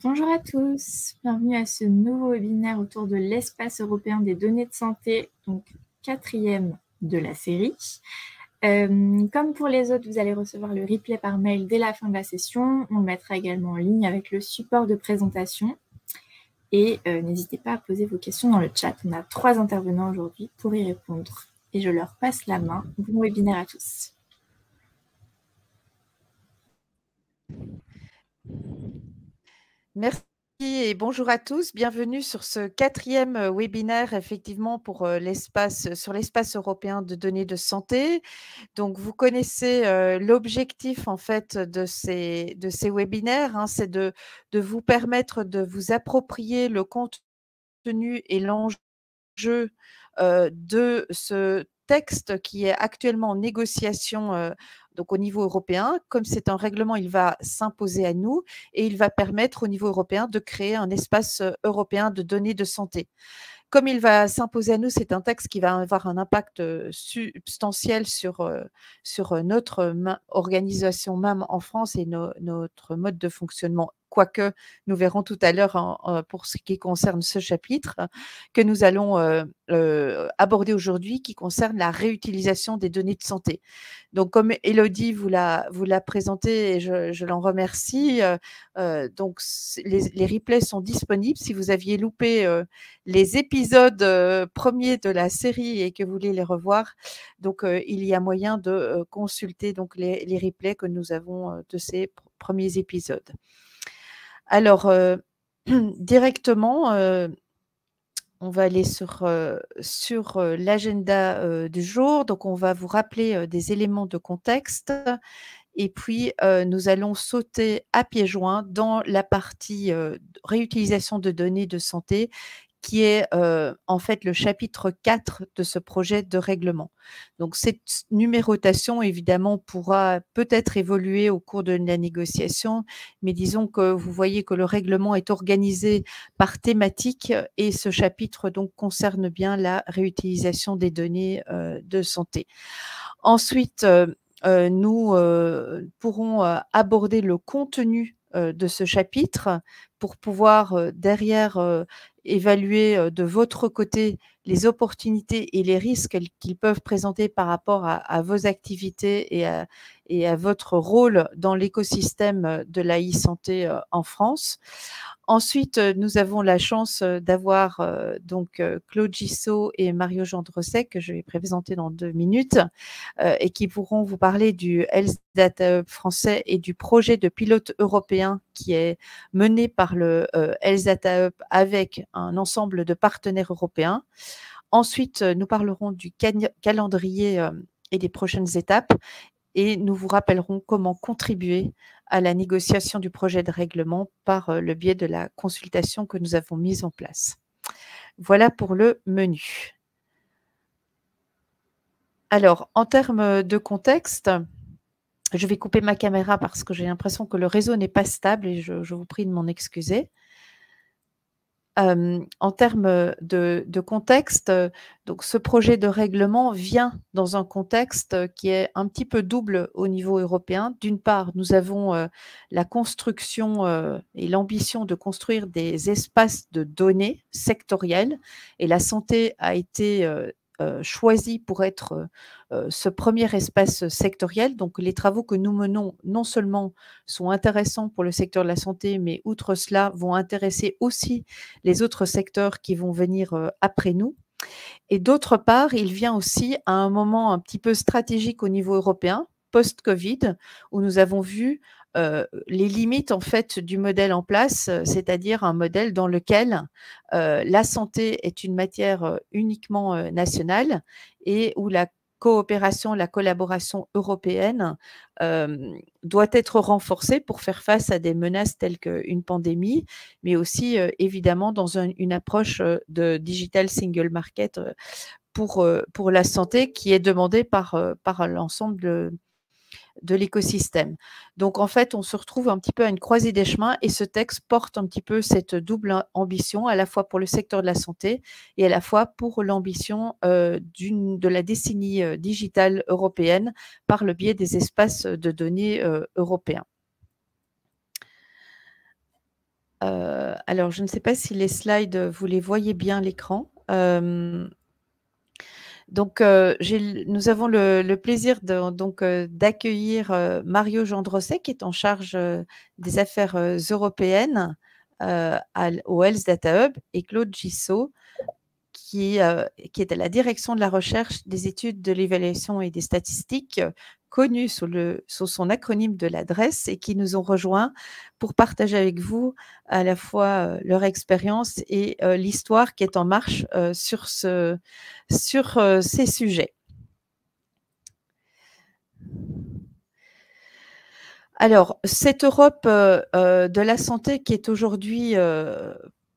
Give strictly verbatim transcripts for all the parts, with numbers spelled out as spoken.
Bonjour à tous, bienvenue à ce nouveau webinaire autour de l'espace européen des données de santé, donc quatrième de la série. Euh, comme pour les autres, vous allez recevoir le replay par mail dès la fin de la session. On le mettra également en ligne avec le support de présentation. Et euh, n'hésitez pas à poser vos questions dans le chat. On a trois intervenants aujourd'hui pour y répondre. Et je leur passe la main. Bon webinaire à tous. Merci et bonjour à tous. Bienvenue sur ce quatrième webinaire, effectivement, pour l'espace, sur l'espace européen de données de santé. Donc, vous connaissez euh, l'objectif, en fait, de ces, de ces webinaires, hein, c'est de, de vous permettre de vous approprier le contenu et l'enjeu euh, de ce texte qui est actuellement en négociation euh, donc au niveau européen. Comme c'est un règlement, il va s'imposer à nous et il va permettre au niveau européen de créer un espace européen de données de santé. Comme il va s'imposer à nous, c'est un texte qui va avoir un impact substantiel sur, sur notre organisation même en France et no, notre mode de fonctionnement, quoique nous verrons tout à l'heure hein, pour ce qui concerne ce chapitre que nous allons euh, euh, aborder aujourd'hui, qui concerne la réutilisation des données de santé. Donc, comme Élodie vous l'a, vous l'a présenté et je, je l'en remercie, euh, euh, donc les, les replays sont disponibles. Si vous aviez loupé euh, les épisodes euh, premiers de la série et que vous voulez les revoir, donc euh, il y a moyen de euh, consulter donc les, les replays que nous avons euh, de ces pr- premiers épisodes. Alors, euh, directement, euh, on va aller sur, euh, sur euh, l'agenda euh, du jour. Donc, on va vous rappeler euh, des éléments de contexte. Et puis, euh, nous allons sauter à pieds joints dans la partie euh, réutilisation de données de santé, qui est euh, en fait le chapitre quatre de ce projet de règlement. Donc, cette numérotation, évidemment, pourra peut-être évoluer au cours de la négociation, mais disons que vous voyez que le règlement est organisé par thématique et ce chapitre donc concerne bien la réutilisation des données euh, de santé. Ensuite, euh, euh, nous euh, pourrons euh, aborder le contenu euh, de ce chapitre pour pouvoir euh, derrière euh, évaluer euh, de votre côté les opportunités et les risques qu'ils peuvent présenter par rapport à, à vos activités et à, et à votre rôle dans l'écosystème de la e-santé euh, en France. Ensuite, nous avons la chance d'avoir euh, donc euh, Claude Gissot et Mario Gendrosset, que je vais présenter dans deux minutes, euh, et qui pourront vous parler du Health Data Hub français et du projet de pilote européen qui est mené par le euh, Health Data Hub avec un ensemble de partenaires européens. Ensuite, nous parlerons du calendrier euh, et des prochaines étapes. Et nous vous rappellerons comment contribuer à la négociation du projet de règlement par le biais de la consultation que nous avons mise en place. Voilà pour le menu. Alors, en termes de contexte, je vais couper ma caméra parce que j'ai l'impression que le réseau n'est pas stable et je, je vous prie de m'en excuser. Euh, en termes de, de contexte, donc ce projet de règlement vient dans un contexte qui est un petit peu double au niveau européen. D'une part, nous avons euh, la construction euh, et l'ambition de construire des espaces de données sectoriels et la santé a été euh, euh, choisi pour être euh, ce premier espace sectoriel. Donc, les travaux que nous menons non seulement sont intéressants pour le secteur de la santé, mais outre cela, vont intéresser aussi les autres secteurs qui vont venir euh, après nous. Et d'autre part, il vient aussi à un moment un petit peu stratégique au niveau européen, post-Covid, où nous avons vu euh, les limites en fait du modèle en place, c'est-à-dire un modèle dans lequel euh, la santé est une matière euh, uniquement euh, nationale et où la coopération, la collaboration européenne euh, doit être renforcée pour faire face à des menaces telles qu'une pandémie, mais aussi euh, évidemment dans un, une approche de digital single market euh, pour, euh, pour la santé qui est demandée par, euh, par l'ensemble de, de l'écosystème. Donc, en fait, on se retrouve un petit peu à une croisée des chemins et ce texte porte un petit peu cette double ambition, à la fois pour le secteur de la santé et à la fois pour l'ambition euh, d'une, de la décennie euh, digitale européenne par le biais des espaces de données euh, européens. Euh, alors, je ne sais pas si les slides, vous les voyez bien à l'écran. Euh, donc, euh, nous avons le, le plaisir de, donc, euh, d'accueillir euh, Mario Gendrosset, qui est en charge euh, des affaires euh, européennes euh, à, au Health Data Hub, et Claude Gissot, qui, euh, qui est à la direction de la recherche, des études, de l'évaluation et des statistiques, euh, connue sous, le, sous son acronyme de l'adresse, et qui nous ont rejoints pour partager avec vous à la fois euh, leur expérience et euh, l'histoire qui est en marche euh, sur, ce, sur euh, ces sujets. Alors, cette Europe euh, euh, de la santé qui est aujourd'hui euh,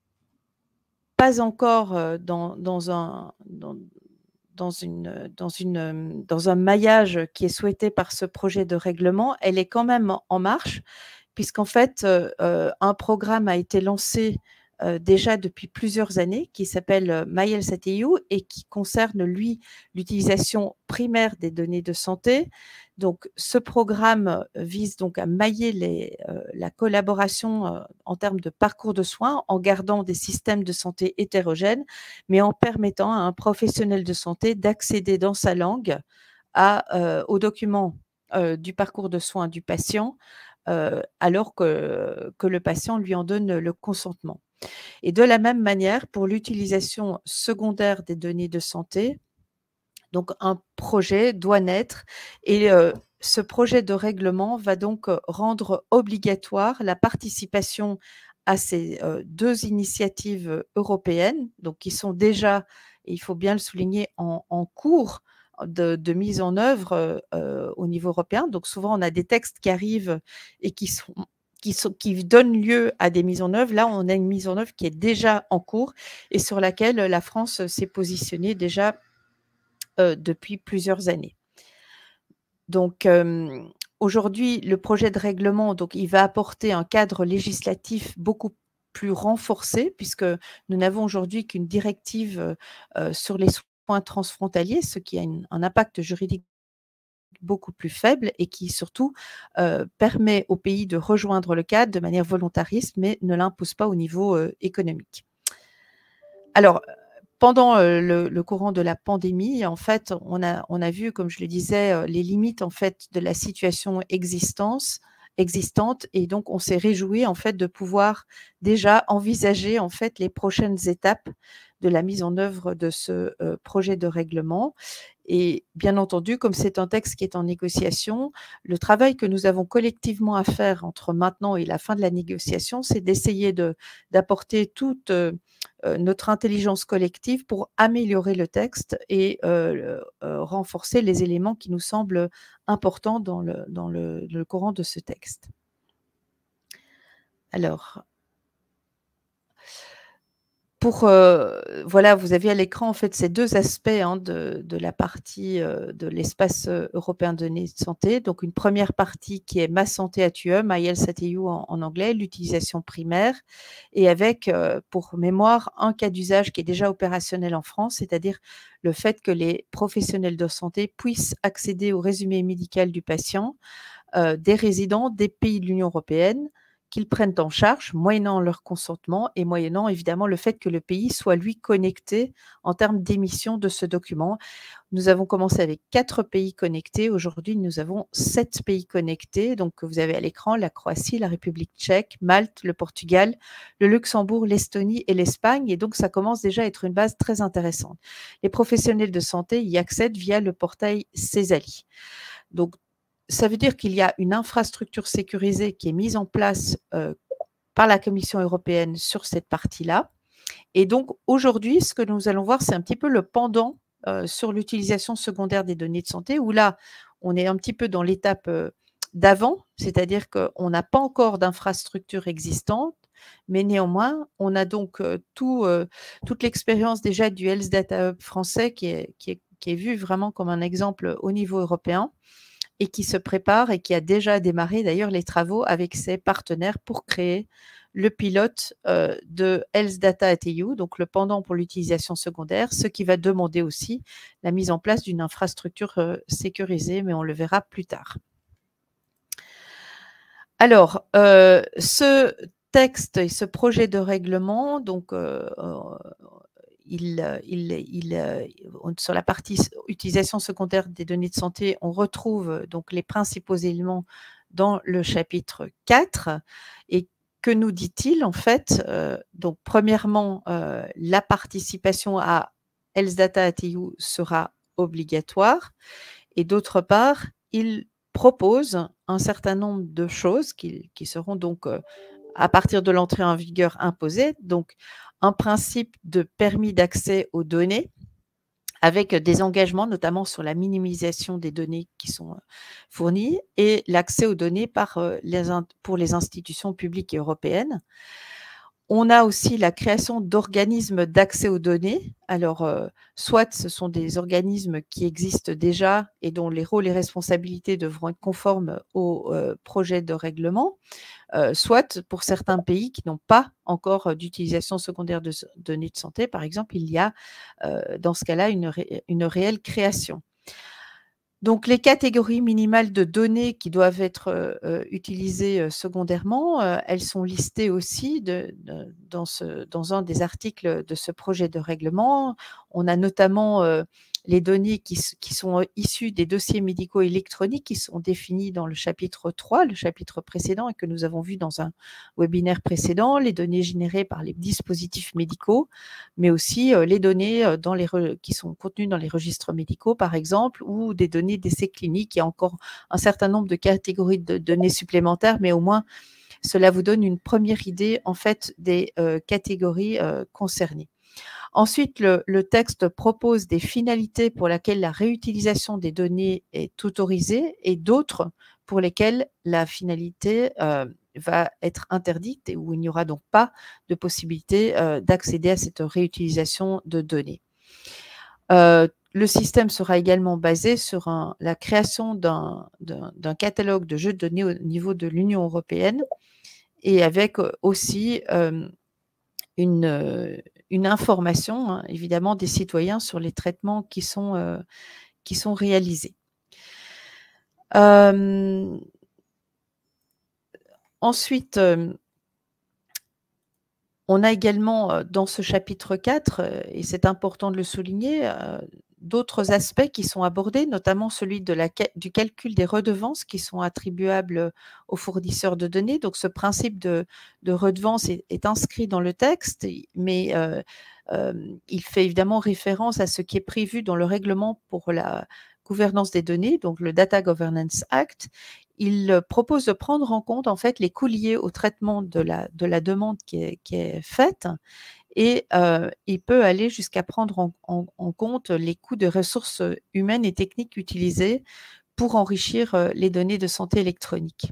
pas encore euh, dans, dans un... Dans, Dans, une, dans, une, dans un maillage qui est souhaité par ce projet de règlement, elle est quand même en marche, puisqu'en fait, euh, un programme a été lancé euh, déjà depuis plusieurs années, qui s'appelle MyHealth.eu et qui concerne, lui, l'utilisation primaire des données de santé. Donc, ce programme vise donc à mailler les, euh, la collaboration euh, en termes de parcours de soins, en gardant des systèmes de santé hétérogènes, mais en permettant à un professionnel de santé d'accéder dans sa langue à, euh, aux documents euh, du parcours de soins du patient, euh, alors que, que le patient lui en donne le consentement. Et de la même manière, pour l'utilisation secondaire des données de santé, donc un projet doit naître, et euh, ce projet de règlement va donc rendre obligatoire la participation à ces euh, deux initiatives européennes, donc qui sont déjà, et il faut bien le souligner, en, en cours de, de mise en œuvre euh, au niveau européen. Donc souvent, on a des textes qui arrivent et qui sont Qui, sont, qui donnent lieu à des mises en œuvre. Là, on a une mise en œuvre qui est déjà en cours et sur laquelle la France s'est positionnée déjà Euh, depuis plusieurs années. Donc, euh, aujourd'hui, le projet de règlement, donc, il va apporter un cadre législatif beaucoup plus renforcé, puisque nous n'avons aujourd'hui qu'une directive euh, sur les soins transfrontaliers, ce qui a une, un impact juridique beaucoup plus faible et qui surtout euh, permet au pays de rejoindre le cadre de manière volontariste, mais ne l'impose pas au niveau euh, économique. Alors, pendant le, le courant de la pandémie, en fait, on a, on a vu, comme je le disais, les limites en fait de la situation existence, existante, et donc on s'est réjoui en fait de pouvoir déjà envisager en fait les prochaines étapes de la mise en œuvre de ce euh, projet de règlement. Et bien entendu, comme c'est un texte qui est en négociation, le travail que nous avons collectivement à faire entre maintenant et la fin de la négociation, c'est d'essayer de, d'apporter toute euh, notre intelligence collective pour améliorer le texte et euh, euh, renforcer les éléments qui nous semblent importants dans le, dans le, le courant de ce texte. Alors, pour, euh, voilà, vous avez à l'écran en fait ces deux aspects hein, de, de la partie euh, de l'espace européen de données de santé. Donc une première partie qui est Ma santé à T U E, MyHealth.eu en, en anglais, l'utilisation primaire, et avec euh, pour mémoire un cas d'usage qui est déjà opérationnel en France, c'est-à-dire le fait que les professionnels de santé puissent accéder au résumé médical du patient euh, des résidents des pays de l'Union européenne, qu'ils prennent en charge, moyennant leur consentement et moyennant évidemment le fait que le pays soit lui connecté en termes d'émission de ce document. Nous avons commencé avec quatre pays connectés. Aujourd'hui, nous avons sept pays connectés. Donc, vous avez à l'écran la Croatie, la République tchèque, Malte, le Portugal, le Luxembourg, l'Estonie et l'Espagne. Et donc, ça commence déjà à être une base très intéressante. Les professionnels de santé y accèdent via le portail Cesali. Donc, ça veut dire qu'il y a une infrastructure sécurisée qui est mise en place euh, par la Commission européenne sur cette partie-là. Et donc, aujourd'hui, ce que nous allons voir, c'est un petit peu le pendant euh, sur l'utilisation secondaire des données de santé, où là, on est un petit peu dans l'étape euh, d'avant, c'est-à-dire qu'on n'a pas encore d'infrastructure existante, mais néanmoins, on a donc euh, tout, euh, toute l'expérience déjà du Health Data Hub français qui est, qui est, qui est vu vraiment comme un exemple au niveau européen, et qui se prépare et qui a déjà démarré d'ailleurs les travaux avec ses partenaires pour créer le pilote euh, de Health Data at E U, donc le pendant pour l'utilisation secondaire, ce qui va demander aussi la mise en place d'une infrastructure euh, sécurisée, mais on le verra plus tard. Alors, euh, ce texte et ce projet de règlement, donc, euh, il, il, il, sur la partie utilisation secondaire des données de santé, on retrouve donc les principaux éléments dans le chapitre quatre. Et que nous dit-il en fait? euh, Donc, premièrement, euh, la participation à Health Data A T U sera obligatoire. Et d'autre part, il propose un certain nombre de choses qui, qui seront donc, euh, à partir de l'entrée en vigueur, imposées. Donc, un principe de permis d'accès aux données avec des engagements, notamment sur la minimisation des données qui sont fournies et l'accès aux données par les, pour les institutions publiques et européennes. On a aussi la création d'organismes d'accès aux données. Alors, euh, soit ce sont des organismes qui existent déjà et dont les rôles et responsabilités devront être conformes au euh, projet de règlement, euh, soit pour certains pays qui n'ont pas encore d'utilisation secondaire de données de santé, par exemple, il y a euh, dans ce cas-là une, ré une réelle création. Donc, les catégories minimales de données qui doivent être euh, utilisées euh, secondairement, euh, elles sont listées aussi de, de, dans, ce, dans un des articles de ce projet de règlement. On a notamment euh, les données qui, qui sont issues des dossiers médicaux électroniques qui sont définis dans le chapitre trois, le chapitre précédent, et que nous avons vu dans un webinaire précédent, les données générées par les dispositifs médicaux, mais aussi euh, les données dans les qui sont contenues dans les registres médicaux, par exemple, ou des données d'essais cliniques. Il y a encore un certain nombre de catégories de données supplémentaires, mais au moins, cela vous donne une première idée, en fait, des euh, catégories euh, concernées. Ensuite, le, le texte propose des finalités pour lesquelles la réutilisation des données est autorisée et d'autres pour lesquelles la finalité euh, va être interdite et où il n'y aura donc pas de possibilité euh, d'accéder à cette réutilisation de données. Euh, le système sera également basé sur un, la création d'un catalogue de jeux de données au niveau de l'Union européenne et avec aussi euh, une, une information, hein, évidemment, des citoyens sur les traitements qui sont, euh, qui sont réalisés. Euh, ensuite, euh, on a également dans ce chapitre quatre, et c'est important de le souligner, euh, d'autres aspects qui sont abordés, notamment celui de la, du calcul des redevances qui sont attribuables aux fournisseurs de données. Donc, ce principe de, de redevance est, est inscrit dans le texte, mais euh, euh, il fait évidemment référence à ce qui est prévu dans le règlement pour la gouvernance des données, donc le Data Governance Act. Il propose de prendre en compte en fait les coûts liés au traitement de la, de la demande qui est, qui est faite. Et euh, il peut aller jusqu'à prendre en, en, en compte les coûts de ressources humaines et techniques utilisées pour enrichir euh, les données de santé électronique.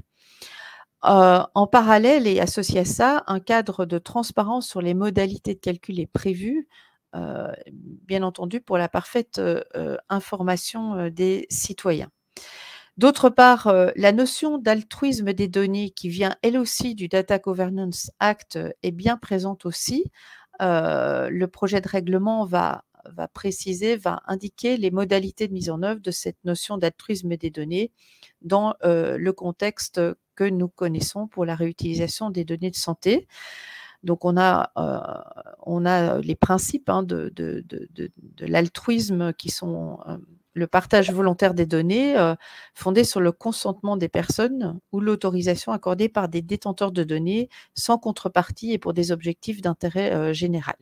Euh, en parallèle et associé à ça, un cadre de transparence sur les modalités de calcul est prévu, euh, bien entendu pour la parfaite euh, information euh, des citoyens. D'autre part, euh, la notion d'altruisme des données qui vient elle aussi du Data Governance Act est bien présente aussi. Euh, le projet de règlement va, va préciser, va indiquer les modalités de mise en œuvre de cette notion d'altruisme des données dans euh, le contexte que nous connaissons pour la réutilisation des données de santé. Donc, on a, euh, on a les principes hein, de, de, de, de, de l'altruisme qui sont euh, le partage volontaire des données euh, fondé sur le consentement des personnes ou l'autorisation accordée par des détenteurs de données sans contrepartie et pour des objectifs d'intérêt euh, général.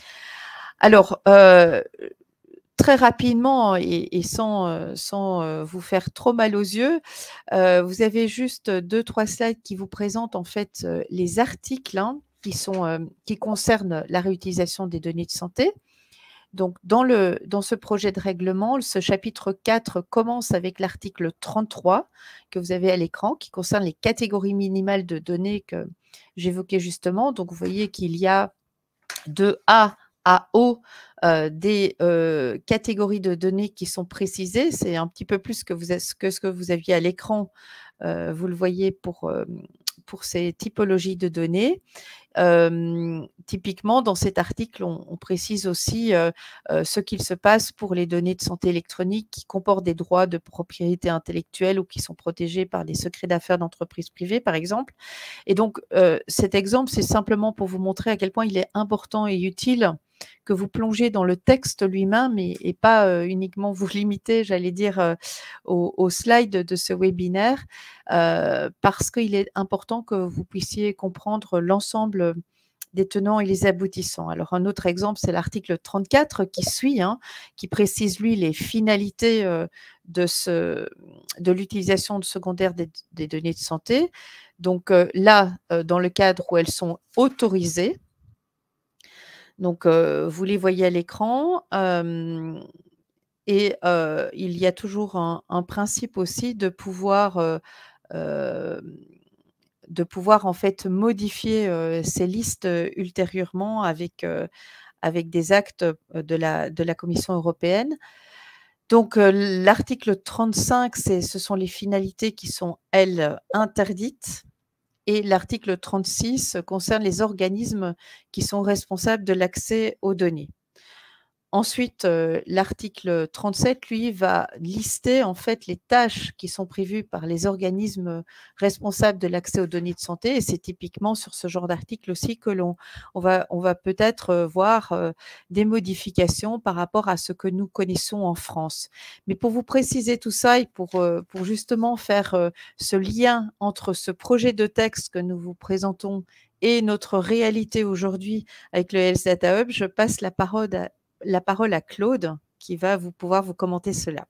Alors, euh, très rapidement et, et sans, euh, sans euh, vous faire trop mal aux yeux, euh, vous avez juste deux, trois slides qui vous présentent en fait euh, les articles hein, qui, sont, euh, qui concernent la réutilisation des données de santé. Donc, dans, le, dans ce projet de règlement, ce chapitre quatre commence avec l'article trente-trois que vous avez à l'écran, qui concerne les catégories minimales de données que j'évoquais justement. Donc, vous voyez qu'il y a de A à O euh, des euh, catégories de données qui sont précisées. C'est un petit peu plus que, vous, que ce que vous aviez à l'écran. Euh, vous le voyez pour, euh, pour ces typologies de données. Euh, typiquement, dans cet article, on, on précise aussi euh, euh, ce qu'il se passe pour les données de santé électronique qui comportent des droits de propriété intellectuelle ou qui sont protégés par les secrets d'affaires d'entreprises privées, par exemple. Et donc, euh, cet exemple, c'est simplement pour vous montrer à quel point il est important et utile que vous plongez dans le texte lui-même et, et pas euh, uniquement vous limiter, j'allais dire, euh, au, au slide de ce webinaire, euh, parce qu'il est important que vous puissiez comprendre l'ensemble des tenants et les aboutissants. Alors, un autre exemple, c'est l'article trente-quatre qui suit, hein, qui précise, lui, les finalités euh, de, ce, de l'utilisation de secondaire des, des données de santé. Donc euh, là, euh, dans le cadre où elles sont autorisées, donc, euh, vous les voyez à l'écran. Euh, et euh, il y a toujours un, un principe aussi de pouvoir, euh, euh, de pouvoir en fait modifier euh, ces listes ultérieurement avec, euh, avec des actes de la, de la Commission européenne. Donc, euh, l'article trente-cinq, c'est, ce sont les finalités qui sont, elles, interdites. Et l'article trente-six concerne les organismes qui sont responsables de l'accès aux données. Ensuite, euh, l'article trente-sept, lui, va lister en fait les tâches qui sont prévues par les organismes responsables de l'accès aux données de santé. Et c'est typiquement sur ce genre d'article aussi que l'on on va, on va peut-être voir euh, des modifications par rapport à ce que nous connaissons en France. Mais pour vous préciser tout ça et pour, euh, pour justement faire euh, ce lien entre ce projet de texte que nous vous présentons et notre réalité aujourd'hui avec le Health Data Hub, je passe la parole à la parole à Claude, qui va vous pouvoir vous commenter cela.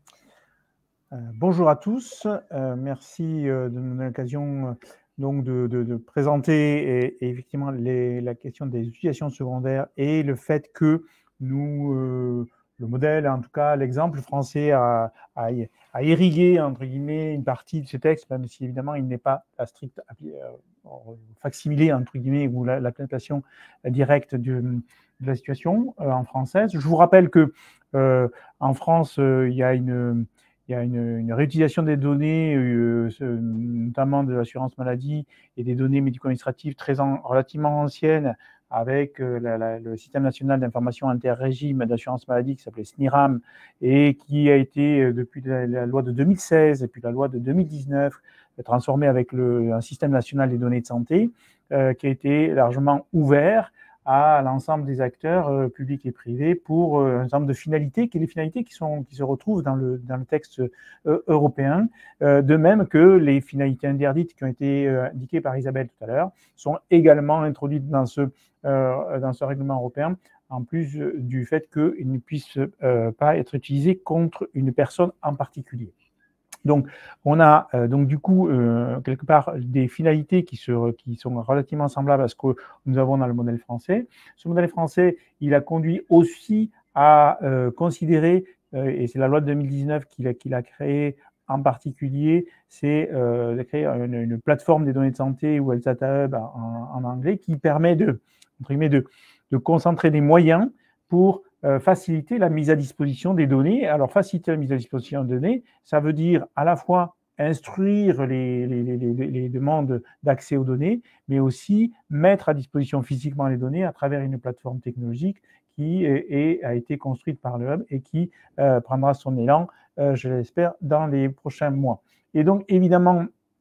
Euh, bonjour à tous, euh, merci euh, de nous donner l'occasion euh, donc de, de, de présenter et, et effectivement les, la question des utilisations secondaires et le fait que nous, euh, le modèle, en tout cas l'exemple français a, a, a irrigué entre guillemets une partie de ce texte, même si évidemment il n'est pas la stricte euh, facsimilé entre guillemets ou l'implantation directe du de la situation euh, en française. Je vous rappelle que euh, en France, euh, il y a une il y a une, une réutilisation des données, euh, notamment de l'assurance maladie et des données médico-administratives très en, relativement anciennes, avec euh, la, la, le système national d'information inter-régime d'assurance maladie qui s'appelait S N I R A M et qui a été euh, depuis la, la loi de deux mille seize et puis la loi de deux mille dix-neuf transformé avec le, un système national des données de santé euh, qui a été largement ouvert à l'ensemble des acteurs euh, publics et privés pour euh, un certain nombre de finalités, qui sont les finalités qui, sont, qui se retrouvent dans le, dans le texte euh, européen, euh, de même que les finalités interdites qui ont été euh, indiquées par Isabelle tout à l'heure sont également introduites dans ce, euh, dans ce règlement européen, en plus euh, du fait qu'ils ne puissent euh, pas être utilisés contre une personne en particulier. Donc, on a euh, donc du coup euh, quelque part des finalités qui, se, qui sont relativement semblables à ce que nous avons dans le modèle français. Ce modèle français, il a conduit aussi à euh, considérer, euh, et c'est la loi de deux mille dix-neuf qu'il a, qu'il a créé en particulier, c'est euh, de créer une, une plateforme des données de santé ou Health Data Hub en, en anglais qui permet de, entre guillemets, de, de concentrer des moyens pour Euh, faciliter la mise à disposition des données. Alors, faciliter la mise à disposition des données, ça veut dire à la fois instruire les, les, les, les demandes d'accès aux données, mais aussi mettre à disposition physiquement les données à travers une plateforme technologique qui est, est, a été construite par le Hub et qui euh, prendra son élan, euh, je l'espère, dans les prochains mois. Et donc, évidemment,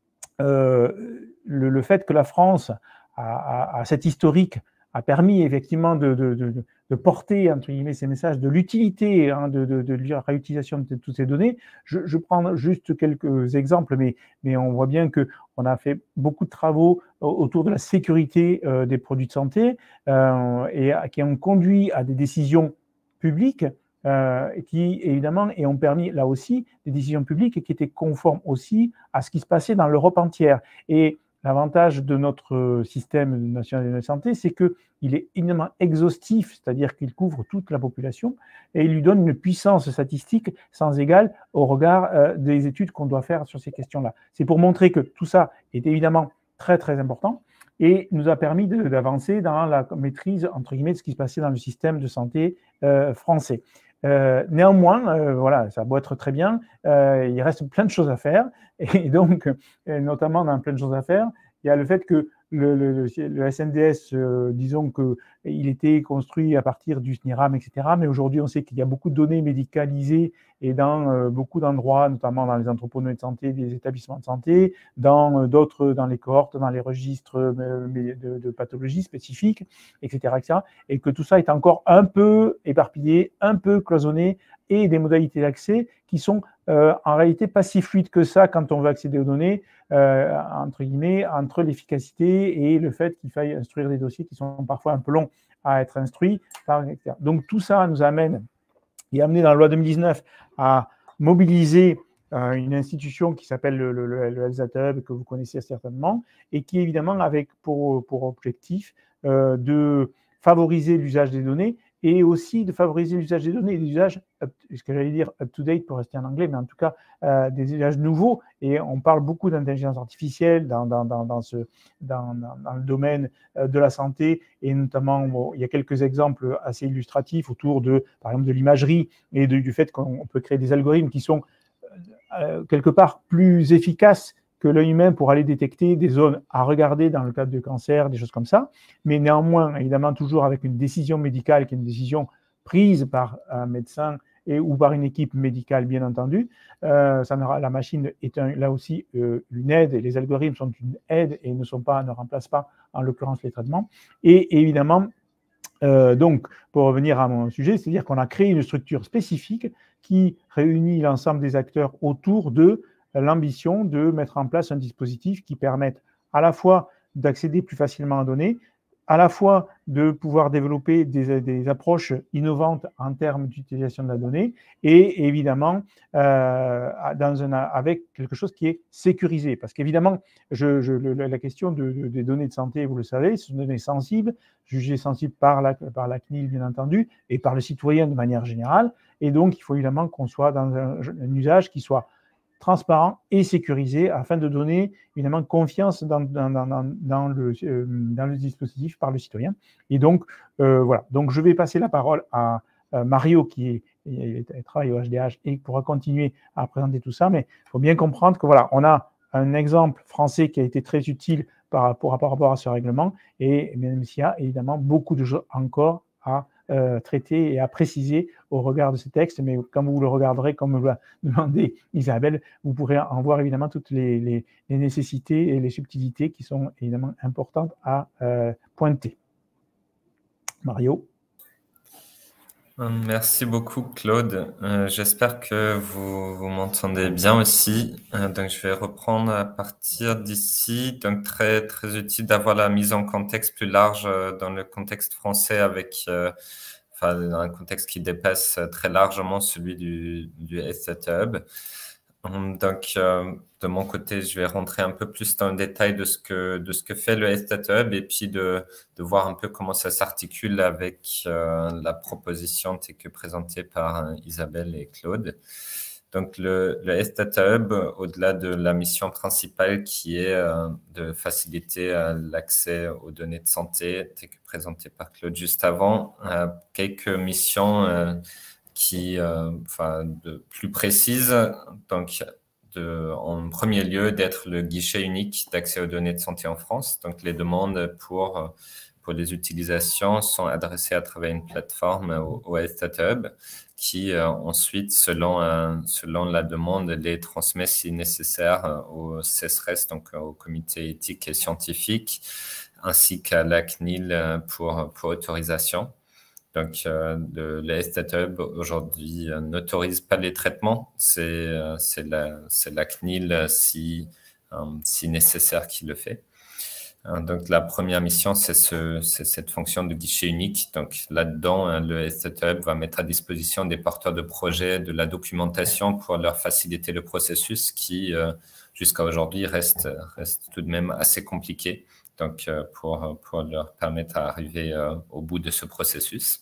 euh, le, le fait que la France a, a, a cet historique a permis effectivement de, de, de, de porter, entre guillemets, ces messages, de l'utilité hein, de, de, de la réutilisation de toutes ces données. Je, je prends juste quelques exemples, mais, mais on voit bien qu'on a fait beaucoup de travaux autour de la sécurité euh, des produits de santé euh, et qui ont conduit à des décisions publiques euh, qui, évidemment, et ont permis, là aussi, des décisions publiques qui étaient conformes aussi à ce qui se passait dans l'Europe entière. Et l'avantage de notre système national de santé, c'est qu'il est éminemment exhaustif, c'est-à-dire qu'il couvre toute la population et il lui donne une puissance statistique sans égale au regard euh, des études qu'on doit faire sur ces questions-là. C'est pour montrer que tout ça est évidemment très, très important et nous a permis de, d'avancer dans la maîtrise, entre guillemets, de ce qui se passait dans le système de santé euh, français. Euh, néanmoins, euh, voilà, ça doit être très bien, euh, il reste plein de choses à faire, et donc, euh, notamment dans plein de choses à faire, il y a le fait que le, le, le S N D S, euh, disons qu'il était construit à partir du S N I R A M, et cetera. Mais aujourd'hui, on sait qu'il y a beaucoup de données médicalisées et dans euh, beaucoup d'endroits, notamment dans les entrepôts de santé, des établissements de santé, dans euh, d'autres, dans les cohortes, dans les registres euh, de, de pathologies spécifiques, et cetera, et cetera. Et que tout ça est encore un peu éparpillé, un peu cloisonné, et des modalités d'accès qui sont euh, en réalité pas si fluides que ça quand on veut accéder aux données, euh, entre guillemets, entre l'efficacité et le fait qu'il faille instruire des dossiers qui sont parfois un peu longs à être instruits, et cetera. Donc tout ça nous amène, et amené dans la loi deux mille dix-neuf à mobiliser euh, une institution qui s'appelle le, le, le, le Health-Data Hub, que vous connaissez certainement, et qui évidemment avec pour, pour objectif euh, de favoriser l'usage des données, et aussi de favoriser l'usage des données, des usages, ce que j'allais dire up-to-date pour rester en anglais, mais en tout cas euh, des usages nouveaux. Et on parle beaucoup d'intelligence artificielle dans, dans, dans, dans, ce, dans, dans le domaine de la santé, et notamment, bon, il y a quelques exemples assez illustratifs autour de, par exemple, de l'imagerie et de, du fait qu'on peut créer des algorithmes qui sont euh, quelque part plus efficaces que l'œil humain pour aller détecter des zones à regarder dans le cadre de cancer, des choses comme ça, mais néanmoins, évidemment, toujours avec une décision médicale qui est une décision prise par un médecin et, ou par une équipe médicale, bien entendu. Euh, ça n'aura, la machine est un, là aussi euh, une aide, et les algorithmes sont une aide et ne, sont pas, ne remplacent pas, en l'occurrence, les traitements. Et, et évidemment, euh, donc, pour revenir à mon sujet, c'est-à-dire qu'on a créé une structure spécifique qui réunit l'ensemble des acteurs autour de l'ambition de mettre en place un dispositif qui permette à la fois d'accéder plus facilement aux données, à la fois de pouvoir développer des, des approches innovantes en termes d'utilisation de la donnée, et évidemment euh, dans un, avec quelque chose qui est sécurisé. Parce qu'évidemment, je, je, la question de, de, des données de santé, vous le savez, ce sont des données sensibles, jugées sensibles par la, par la C N I L, bien entendu, et par le citoyen de manière générale. Et donc, il faut évidemment qu'on soit dans un, un usage qui soit transparent et sécurisé, afin de donner évidemment confiance dans, dans, dans, dans, le, euh, dans le dispositif par le citoyen. Et donc, euh, voilà. Donc, je vais passer la parole à euh, Mario, qui est, est, est, travaille au H D H et pourra continuer à présenter tout ça. Mais il faut bien comprendre que voilà, on a un exemple français qui a été très utile par, par, par rapport à ce règlement, et même s'il y a évidemment beaucoup de choses encore à Euh, traiter et à préciser au regard de ces textes, mais comme vous le regarderez, comme l'a demandé Isabelle, vous pourrez en voir évidemment toutes les, les, les nécessités et les subtilités qui sont évidemment importantes à euh, pointer. Mario. Merci beaucoup, Claude. Euh, j'espère que vous, vous m'entendez bien aussi. Euh, donc, je vais reprendre à partir d'ici. Donc, très, très utile d'avoir la mise en contexte plus large euh, dans le contexte français, avec, euh, enfin, dans un contexte qui dépasse très largement celui du, du Health-Data Hub. Donc, euh, de mon côté, je vais rentrer un peu plus dans le détail de ce que, de ce que fait le Health-Data Hub, et puis de, de voir un peu comment ça s'articule avec euh, la proposition telle que présentée par euh, Isabelle et Claude. Donc, le, le Health-Data Hub, au-delà de la mission principale qui est euh, de faciliter euh, l'accès aux données de santé, telle que présentée par Claude juste avant, euh, quelques missions euh, qui, euh, enfin, de plus précise, donc de, en premier lieu d'être le guichet unique d'accès aux données de santé en France. Donc les demandes pour pour les utilisations sont adressées à travers une plateforme au, au Health-Data Hub, qui euh, ensuite, selon euh, selon la demande, les transmet si nécessaire au C S R S, donc au comité éthique et scientifique, ainsi qu'à la C N I L pour pour autorisation. Donc, euh, le, le Health-Data Hub aujourd'hui euh, n'autorise pas les traitements. C'est euh, c'est la, c'est la C N I L si, euh, si nécessaire qui le fait. Euh, donc, la première mission, c'est ce, c'est cette fonction de guichet unique. Donc, là-dedans, hein, le Health-Data Hub va mettre à disposition des porteurs de projets de la documentation pour leur faciliter le processus qui, euh, jusqu'à aujourd'hui, reste, reste tout de même assez compliqué. Donc, euh, pour, pour leur permettre d'arriver euh, au bout de ce processus.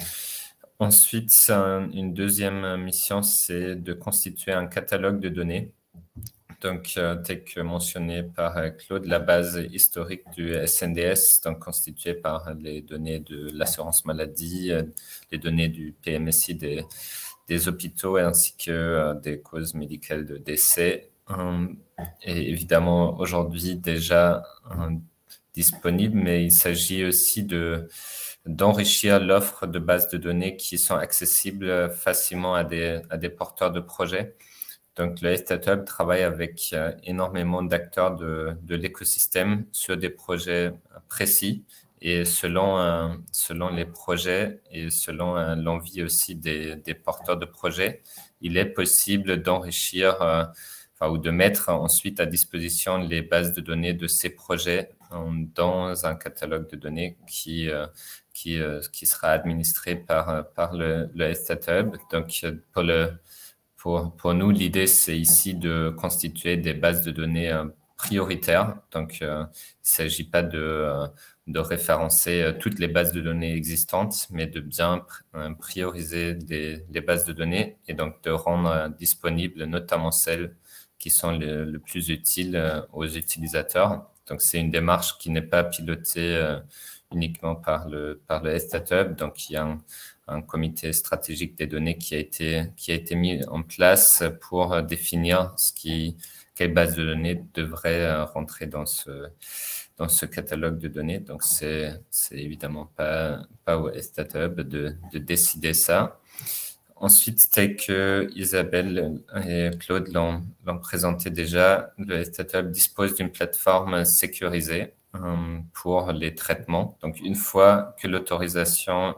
Ensuite, une deuxième mission, c'est de constituer un catalogue de données. Donc, euh, tel que mentionné par Claude, la base historique du S N D S, donc constituée par les données de l'assurance maladie, euh, les données du P M S I des, des hôpitaux, ainsi que euh, des causes médicales de décès, euh, est évidemment aujourd'hui déjà euh, disponible, mais il s'agit aussi de d'enrichir l'offre de bases de données qui sont accessibles facilement à des, à des porteurs de projets. Donc, le StatHub travaille avec euh, énormément d'acteurs de, de l'écosystème sur des projets précis et selon, euh, selon les projets et selon euh, l'envie aussi des, des porteurs de projets, il est possible d'enrichir euh, enfin, ou de mettre ensuite à disposition les bases de données de ces projets euh, dans un catalogue de données qui, euh, qui, euh, qui sera administré par, par le, le StatHub. Donc, pour le Pour, pour nous, l'idée, c'est ici de constituer des bases de données euh, prioritaires. Donc, euh, il ne s'agit pas de, euh, de référencer euh, toutes les bases de données existantes, mais de bien pr euh, prioriser les, les bases de données et donc de rendre euh, disponibles notamment celles qui sont le, le plus utiles euh, aux utilisateurs. Donc, c'est une démarche qui n'est pas pilotée euh, uniquement par le, par le StatHub. Donc, il y a un, un comité stratégique des données qui a été, qui a été mis en place pour définir ce qui, quelle base de données devrait rentrer dans ce, dans ce catalogue de données. Donc, c'est, c'est évidemment pas, pas au StatHub de, de décider ça. Ensuite, tel que Isabelle et Claude l'ont, l'ont présenté déjà, le StatHub dispose d'une plateforme sécurisée euh, pour les traitements. Donc, une fois que l'autorisation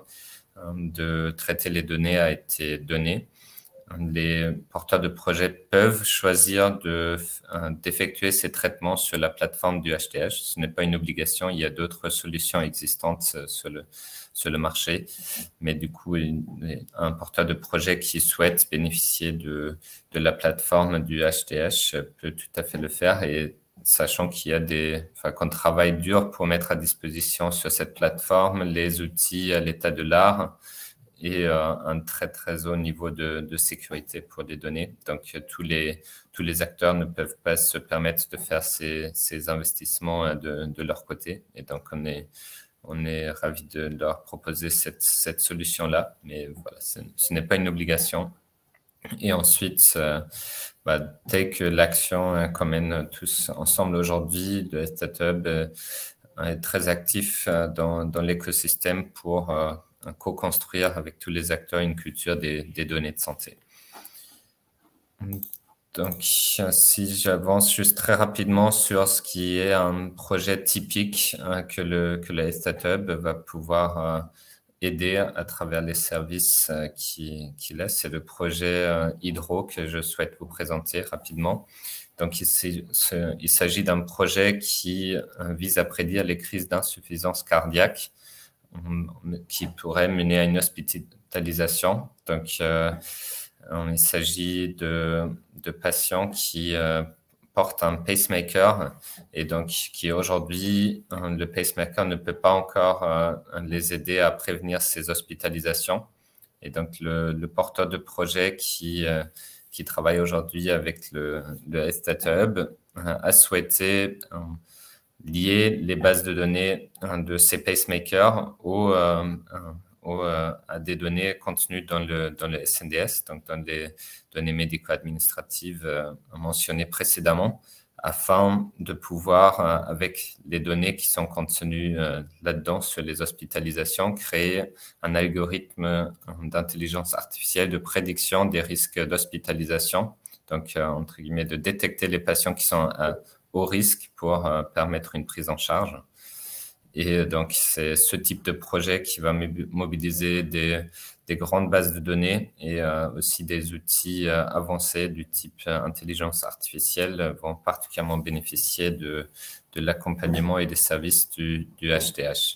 de traiter les données a été donnée, les porteurs de projets peuvent choisir de, d'effectuer ces traitements sur la plateforme du H T H. Ce n'est pas une obligation, il y a d'autres solutions existantes sur le, sur le marché, mais du coup, un porteur de projet qui souhaite bénéficier de, de la plateforme du H T H peut tout à fait le faire, et sachant qu'il y a des, enfin, qu'on travaille dur pour mettre à disposition sur cette plateforme les outils à l'état de l'art et euh, un très très haut niveau de, de sécurité pour les données. Donc tous les tous les acteurs ne peuvent pas se permettre de faire ces, ces investissements de, de leur côté, et donc on est on est ravis de leur proposer cette cette solution là, mais voilà, ce, ce n'est pas une obligation. Et ensuite, euh, bah, dès que l'action euh, qu'on mène tous ensemble aujourd'hui, le StatHub euh, est très actif euh, dans, dans l'écosystème pour euh, co-construire avec tous les acteurs une culture des, des données de santé. Donc, si j'avance juste très rapidement sur ce qui est un projet typique euh, que le, que le StatHub va pouvoir euh, aider à travers les services euh, qu'il qui laisse. C'est le projet euh, Hydro que je souhaite vous présenter rapidement. Donc, il, il s'agit d'un projet qui euh, vise à prédire les crises d'insuffisance cardiaque euh, qui pourraient mener à une hospitalisation. Donc, euh, il s'agit de, de patients qui euh, portent un pacemaker, et donc qui aujourd'hui, le pacemaker ne peut pas encore euh, les aider à prévenir ces hospitalisations. Et donc, le, le porteur de projet qui, euh, qui travaille aujourd'hui avec le, le StatHub euh, a souhaité euh, lier les bases de données euh, de ces pacemakers au, euh, au, euh, à des données contenues dans le, dans le S N D S, donc dans les données médico-administratives euh, mentionnées précédemment, afin de pouvoir, euh, avec les données qui sont contenues euh, là-dedans sur les hospitalisations, créer un algorithme euh, d'intelligence artificielle de prédiction des risques d'hospitalisation, donc euh, entre guillemets de détecter les patients qui sont à haut risque pour euh, permettre une prise en charge. Et donc, c'est ce type de projet qui va mobiliser des, des grandes bases de données et euh, aussi des outils euh, avancés du type euh, intelligence artificielle vont particulièrement bénéficier de, de l'accompagnement et des services du, du H T H.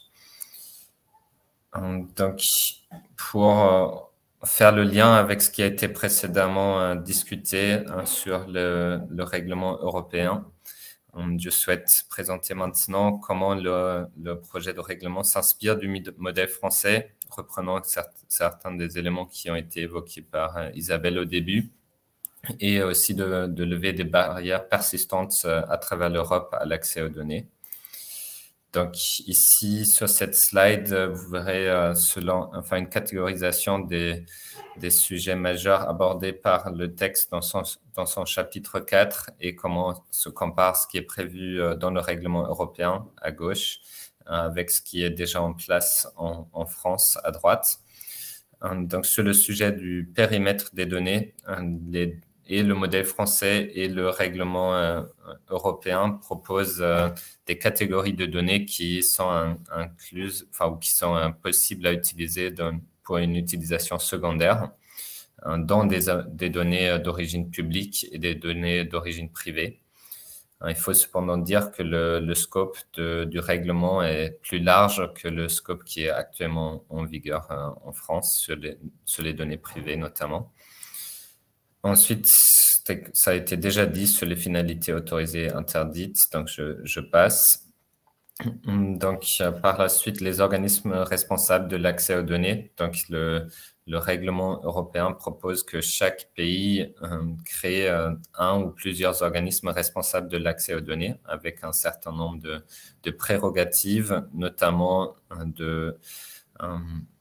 Donc, pour euh, faire le lien avec ce qui a été précédemment euh, discuté hein, sur le, le règlement européen, je souhaite présenter maintenant comment le, le projet de règlement s'inspire du modèle français, reprenant certains des éléments qui ont été évoqués par Isabelle au début, et aussi de, de lever des barrières persistantes à travers l'Europe à l'accès aux données. Donc ici, sur cette slide, vous verrez euh, selon, enfin, une catégorisation des, des sujets majeurs abordés par le texte dans son, dans son chapitre quatre et comment se compare ce qui est prévu dans le règlement européen à gauche avec ce qui est déjà en place en, en France à droite. Donc sur le sujet du périmètre des données, les et le modèle français et le règlement euh, européen proposent euh, des catégories de données qui sont un, incluses, enfin, ou qui sont euh, possibles à utiliser dans, pour une utilisation secondaire euh, dans des, des données d'origine publique et des données d'origine privée. Il faut cependant dire que le, le scope de, du règlement est plus large que le scope qui est actuellement en vigueur euh, en France sur les, sur les données privées notamment. Ensuite, ça a été déjà dit sur les finalités autorisées interdites, donc je, je passe. Donc, par la suite, les organismes responsables de l'accès aux données. Donc, le, le règlement européen propose que chaque pays euh, crée euh, un ou plusieurs organismes responsables de l'accès aux données avec un certain nombre de, de prérogatives, notamment de... Euh,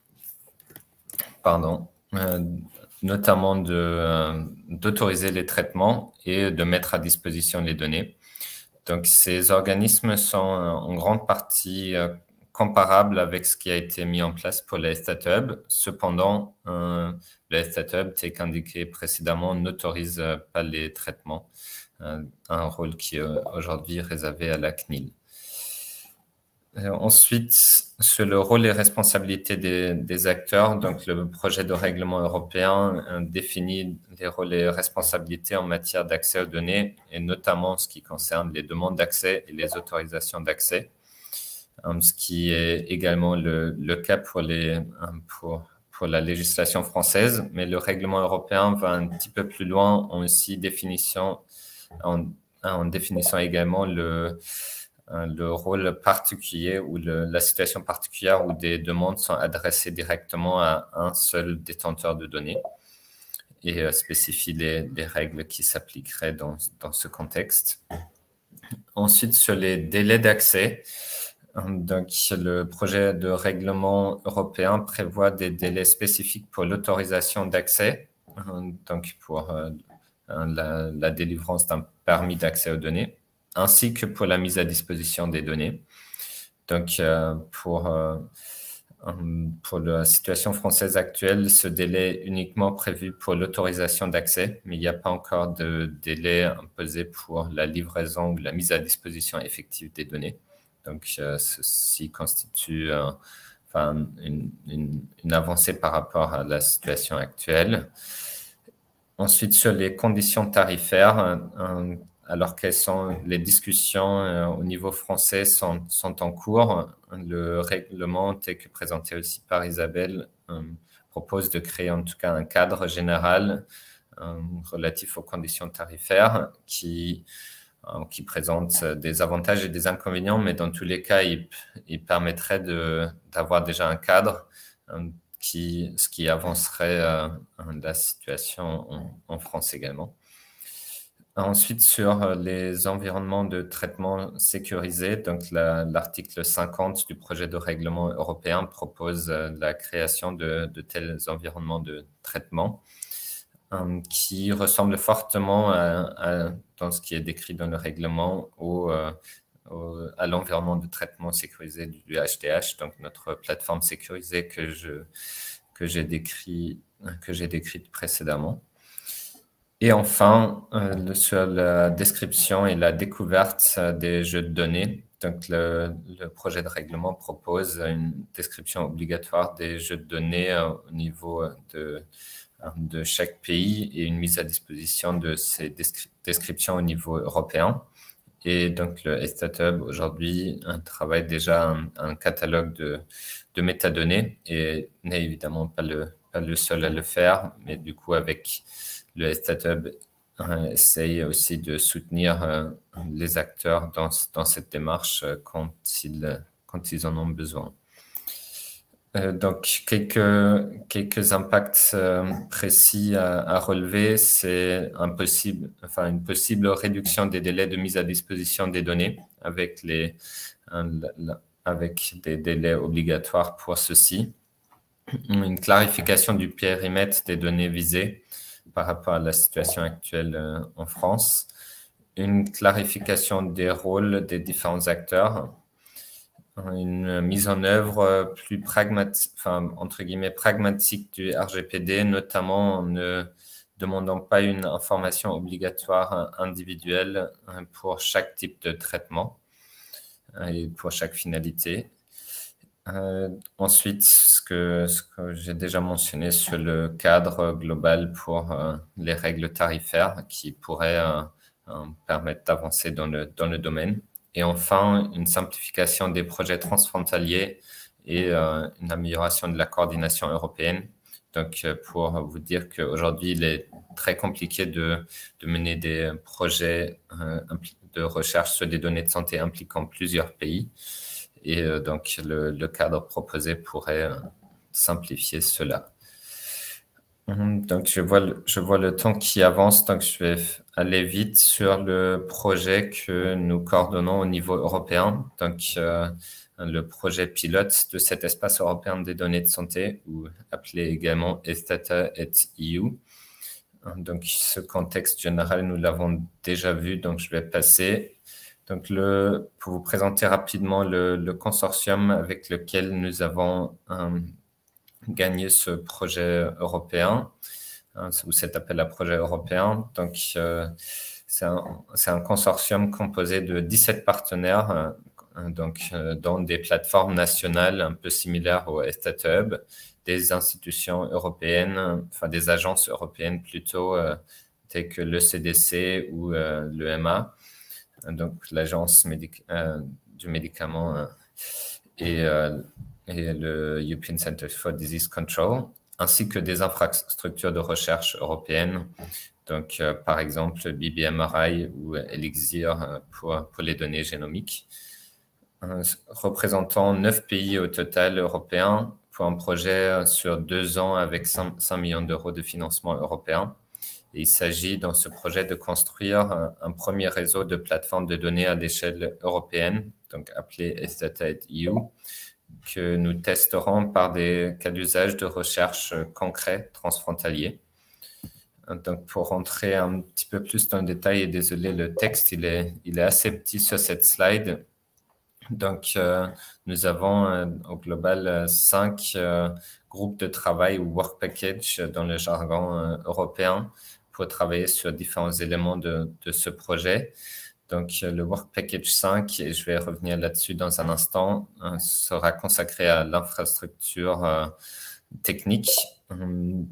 pardon. Euh, notamment de, euh, d'autoriser les traitements et de mettre à disposition les données. Donc, ces organismes sont en grande partie euh, comparables avec ce qui a été mis en place pour le StatHub. Cependant, euh, le StatHub, tel qu'indiqué précédemment, n'autorise pas les traitements, euh, un rôle qui est aujourd'hui réservé à la C N I L. Ensuite, sur le rôle et responsabilités des, des acteurs, donc le projet de règlement européen euh, définit les rôles et responsabilités en matière d'accès aux données, et notamment ce qui concerne les demandes d'accès et les autorisations d'accès, euh, ce qui est également le, le cas pour, les, euh, pour, pour la législation française, mais le règlement européen va un petit peu plus loin en aussi définition, en, en définissant également le le rôle particulier ou le, la situation particulière où des demandes sont adressées directement à un seul détenteur de données et euh, spécifie les, les règles qui s'appliqueraient dans, dans ce contexte. Ensuite, sur les délais d'accès, donc le projet de règlement européen prévoit des délais spécifiques pour l'autorisation d'accès, donc pour euh, la, la délivrance d'un permis d'accès aux données, ainsi que pour la mise à disposition des données. Donc, euh, pour, euh, pour la situation française actuelle, ce délai est uniquement prévu pour l'autorisation d'accès, mais il n'y a pas encore de délai imposé pour la livraison ou la mise à disposition effective des données. Donc, euh, ceci constitue euh, enfin, une, une, une avancée par rapport à la situation actuelle. Ensuite, sur les conditions tarifaires, un, alors quelles sont les discussions euh, au niveau français sont, sont en cours. Le règlement, tel que présenté aussi par Isabelle, euh, propose de créer en tout cas un cadre général euh, relatif aux conditions tarifaires qui, euh, qui présente des avantages et des inconvénients, mais dans tous les cas, il, il permettrait de, d'avoir déjà un cadre, euh, qui, ce qui avancerait euh, la situation en, en France également. Ensuite, sur les environnements de traitement sécurisés, donc la, l'article cinquante du projet de règlement européen propose la création de, de tels environnements de traitement euh, qui ressemblent fortement à, à, dans ce qui est décrit dans le règlement au, euh, au, à l'environnement de traitement sécurisé du H D H, donc notre plateforme sécurisée que, je, que, j'ai, décrit, que j'ai décrite précédemment. Et enfin, euh, sur la description et la découverte des jeux de données. Donc, le, le projet de règlement propose une description obligatoire des jeux de données euh, au niveau de, de chaque pays et une mise à disposition de ces descri- descriptions au niveau européen. Et donc, le StatHub, aujourd'hui, travaille déjà un, un catalogue de, de métadonnées et n'est évidemment pas le, pas le seul à le faire, mais du coup, avec le StatHub euh, essaye aussi de soutenir euh, les acteurs dans, dans cette démarche euh, quand, ils, quand ils en ont besoin. Euh, donc, quelques, quelques impacts euh, précis à, à relever, c'est un possible, enfin, une possible réduction des délais de mise à disposition des données avec les, un, avec des délais obligatoires pour ceci. Une clarification du périmètre des données visées par rapport à la situation actuelle euh, en France. Une clarification des rôles des différents acteurs. Une mise en œuvre plus pragmatique, enfin, entre guillemets, pragmatique du R G P D, notamment en ne demandant pas une information obligatoire individuelle pour chaque type de traitement et pour chaque finalité. Euh, ensuite, ce que, ce que j'ai déjà mentionné sur le cadre global pour euh, les règles tarifaires qui pourraient euh, euh, permettre d'avancer dans le, dans le domaine. Et enfin, une simplification des projets transfrontaliers et euh, une amélioration de la coordination européenne. Donc, pour vous dire qu'aujourd'hui, il est très compliqué de, de mener des projets euh, de recherche sur des données de santé impliquant plusieurs pays. Et euh, donc, le, le cadre proposé pourrait euh, simplifier cela. Donc, je vois, le, je vois le temps qui avance, donc je vais aller vite sur le projet que nous coordonnons au niveau européen. Donc, euh, le projet pilote de cet espace européen des données de santé, ou appelé également ESTATA et E U. Donc, ce contexte général, nous l'avons déjà vu, donc je vais passer. Donc, le, pour vous présenter rapidement le, le consortium avec lequel nous avons euh, gagné ce projet européen, hein, ou cet appel à projet européen. Donc, euh, c'est un, c'est un consortium composé de dix-sept partenaires, euh, donc euh, dans des plateformes nationales un peu similaires au ESTATA Hub, des institutions européennes, enfin des agences européennes plutôt, euh, telles que le C D C ou euh, l'E M A, donc l'agence médic euh, du médicament euh, et, euh, et le European Center for Disease Control, ainsi que des infrastructures de recherche européennes, donc euh, par exemple B B M R I ou Elixir euh, pour, pour les données génomiques, euh, représentant neuf pays au total européens pour un projet sur deux ans avec cinq millions d'euros de financement européen. Et il s'agit dans ce projet de construire un, un premier réseau de plateformes de données à l'échelle européenne, donc appelé ESTATA et E U, que nous testerons par des cas d'usage de recherche concrets transfrontaliers. Donc, pour rentrer un petit peu plus dans le détail, et désolé, le texte, il est, il est assez petit sur cette slide. Donc, euh, nous avons euh, au global euh, cinq euh, groupes de travail ou work package dans le jargon euh, européen pour travailler sur différents éléments de, de ce projet. Donc, euh, le work package cinq, et je vais revenir là-dessus dans un instant, euh, sera consacré à l'infrastructure euh, technique. Hum,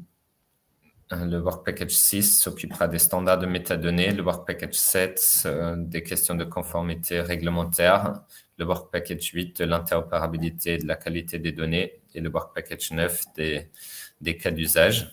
Le work package six s'occupera des standards de métadonnées, le work package sept euh, des questions de conformité réglementaire, le work package huit de l'interopérabilité et de la qualité des données et le work package neuf des, des cas d'usage.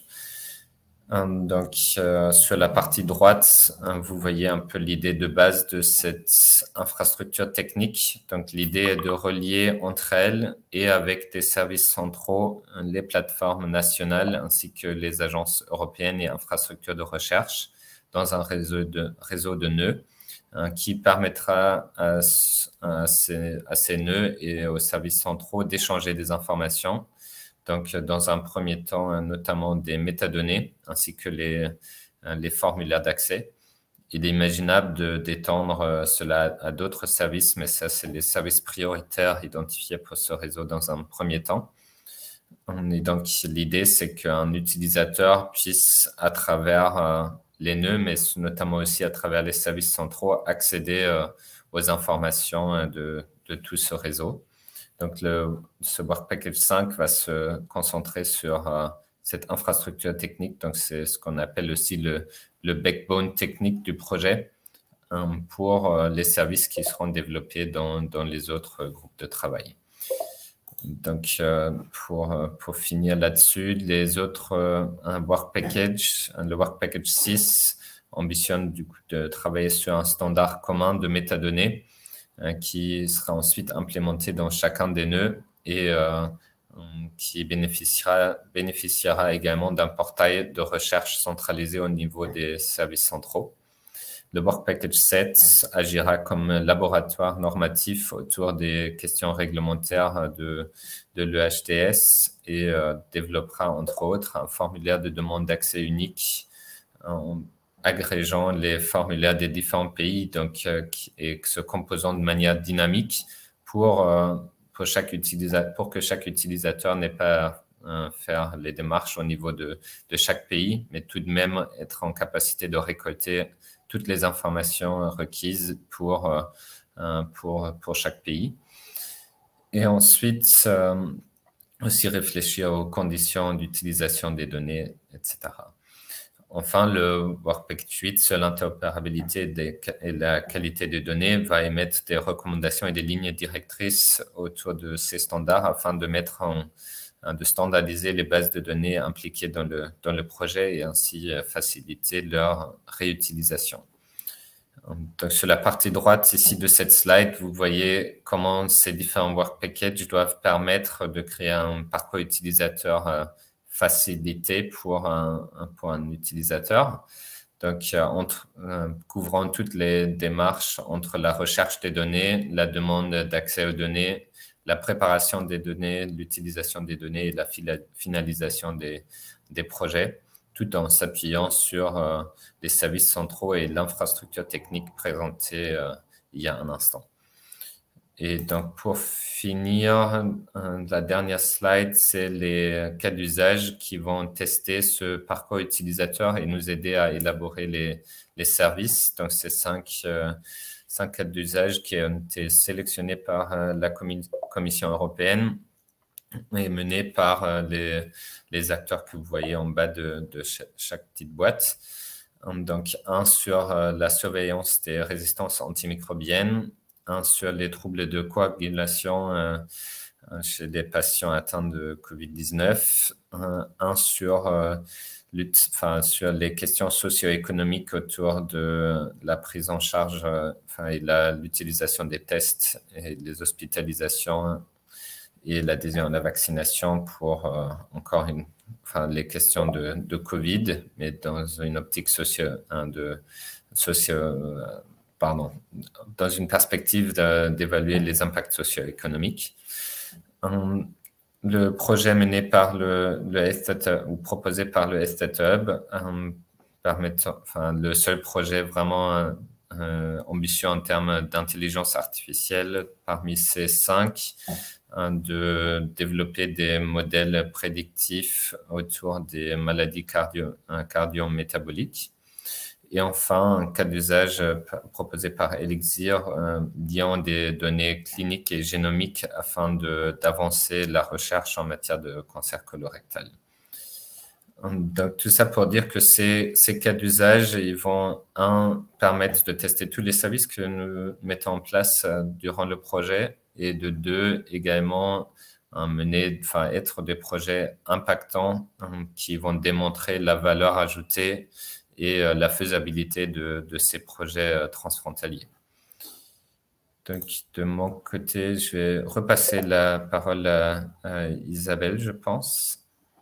Donc, euh, sur la partie droite, hein, vous voyez un peu l'idée de base de cette infrastructure technique. Donc, l'idée est de relier entre elles et avec des services centraux les plateformes nationales ainsi que les agences européennes et infrastructures de recherche dans un réseau de, réseau de nœuds hein, qui permettra à, à, ces, à ces nœuds et aux services centraux d'échanger des informations. Donc, dans un premier temps, notamment des métadonnées ainsi que les, les formulaires d'accès. Il est imaginable d'étendre cela à d'autres services, mais ça, c'est les services prioritaires identifiés pour ce réseau dans un premier temps. Et donc, l'idée, c'est qu'un utilisateur puisse, à travers les nœuds, mais notamment aussi à travers les services centraux, accéder aux informations de, de tout ce réseau. Donc, le, ce Work Package cinq va se concentrer sur euh, cette infrastructure technique. Donc, c'est ce qu'on appelle aussi le, le backbone technique du projet euh, pour euh, les services qui seront développés dans, dans les autres groupes de travail. Donc, euh, pour, pour finir là-dessus, les autres euh, un Work Package, le Work Package six ambitionne du coup de travailler sur un standard commun de métadonnées qui sera ensuite implémenté dans chacun des nœuds et euh, qui bénéficiera, bénéficiera également d'un portail de recherche centralisé au niveau des services centraux. le Work Package sept agira comme laboratoire normatif autour des questions réglementaires de, de l'E H T S et euh, développera entre autres un formulaire de demande d'accès unique en agrégeant les formulaires des différents pays donc, euh, et se composant de manière dynamique pour, euh, pour, chaque utilisateur, pour que chaque utilisateur n'ait pas à faire les démarches au niveau de, de chaque pays, mais tout de même être en capacité de récolter toutes les informations requises pour, euh, pour, pour chaque pays. Et ensuite, euh, aussi réfléchir aux conditions d'utilisation des données, et cetera. Enfin, le Work Package huit sur l'interopérabilité et la qualité des données va émettre des recommandations et des lignes directrices autour de ces standards afin de mettre en de standardiser les bases de données impliquées dans le, dans le projet et ainsi faciliter leur réutilisation. Donc, sur la partie droite ici de cette slide, vous voyez comment ces différents work packages doivent permettre de créer un parcours utilisateur facilité pour un, pour un utilisateur. Donc, entre, euh, couvrant toutes les démarches entre la recherche des données, la demande d'accès aux données, la préparation des données, l'utilisation des données et la finalisation des, des projets, tout en s'appuyant sur euh, les services centraux et l'infrastructure technique présentée euh, il y a un instant. Et donc, pour finir, euh, la dernière slide, c'est les cas d'usage qui vont tester ce parcours utilisateur et nous aider à élaborer les, les services. Donc, c'est cinq... Euh, cinq cas d'usage qui ont été sélectionnés par euh, la Commission européenne et menés par euh, les, les acteurs que vous voyez en bas de, de chaque, chaque petite boîte. Donc, un sur euh, la surveillance des résistances antimicrobiennes, un sur les troubles de coagulation euh, chez des patients atteints de covid dix-neuf, un, un sur... Euh, Lutte, enfin, sur les questions socio-économiques autour de la prise en charge enfin, et l'utilisation des tests et les hospitalisations et l'adhésion à la vaccination pour euh, encore une, enfin, les questions de, de Covid, mais dans une optique socio, hein, de, socio euh, pardon, dans une perspective d'évaluer les impacts socio-économiques. Um, Le projet mené par le, le Estate, ou proposé par le Estate Hub, euh, permettant, enfin, le seul projet vraiment euh, ambitieux en termes d'intelligence artificielle parmi ces cinq, euh, de développer des modèles prédictifs autour des maladies cardio, cardio-métaboliques. Et enfin, un cas d'usage proposé par Elixir euh, liant des données cliniques et génomiques afin d'avancer la recherche en matière de cancer colorectal. Donc, tout ça pour dire que ces, ces cas d'usage, ils vont, un, permettre de tester tous les services que nous mettons en place euh, durant le projet et de deux, également, hein, mener, enfin, être des projets impactants hein, qui vont démontrer la valeur ajoutée et euh, la faisabilité de, de ces projets euh, transfrontaliers. Donc, de mon côté, je vais repasser la parole à, à Isabelle, je pense.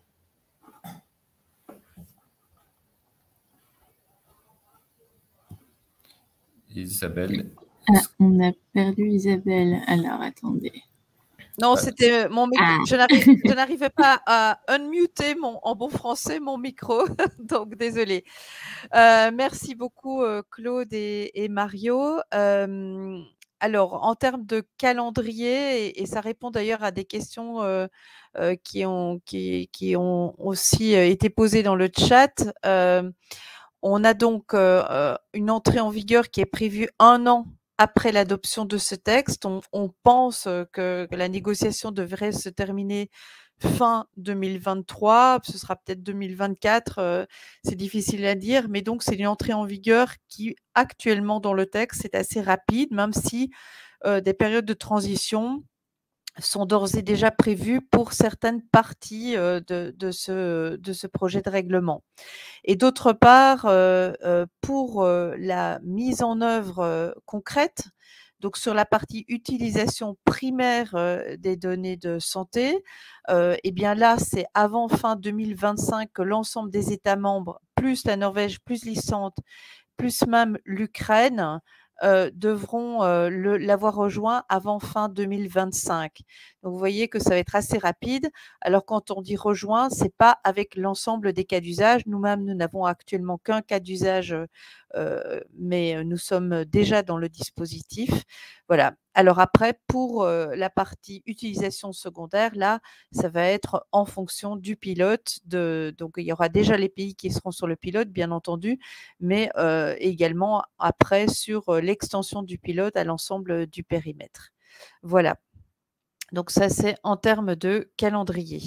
Isabelle. Ah, on a perdu Isabelle. Alors, attendez. Non, c'était mon micro. Ah. Je n'arrivais pas à unmuter mon, en bon français mon micro, donc désolée. Euh, merci beaucoup Claude et, et Mario. Euh, alors, en termes de calendrier, et, et ça répond d'ailleurs à des questions euh, euh, qui, ont, qui, qui ont aussi été posées dans le chat. Euh, on a donc euh, une entrée en vigueur qui est prévue un an après l'adoption de ce texte. On, on pense que, que la négociation devrait se terminer fin deux mille vingt-trois, ce sera peut-être deux mille vingt-quatre, euh, c'est difficile à dire, mais donc c'est une entrée en vigueur qui actuellement dans le texte est assez rapide, même si euh, des périodes de transition sont d'ores et déjà prévues pour certaines parties euh, de, de, ce, de ce projet de règlement. Et d'autre part, euh, euh, pour euh, la mise en œuvre euh, concrète, donc sur la partie utilisation primaire euh, des données de santé, euh, et bien là, c'est avant fin deux mille vingt-cinq que l'ensemble des États membres, plus la Norvège, plus l'Islande, plus même l'Ukraine, euh, devront euh, l'avoir rejoint avant fin deux mille vingt-cinq. Donc, vous voyez que ça va être assez rapide. Alors, quand on dit rejoint, ce n'est pas avec l'ensemble des cas d'usage. Nous-mêmes, nous n'avons actuellement qu'un cas d'usage, euh, mais nous sommes déjà dans le dispositif. Voilà. Alors après, pour euh, la partie utilisation secondaire, là, ça va être en fonction du pilote. De, donc, il y aura déjà les pays qui seront sur le pilote, bien entendu, mais euh, également après sur l'extension du pilote à l'ensemble du périmètre. Voilà. Donc, ça, c'est en termes de calendrier.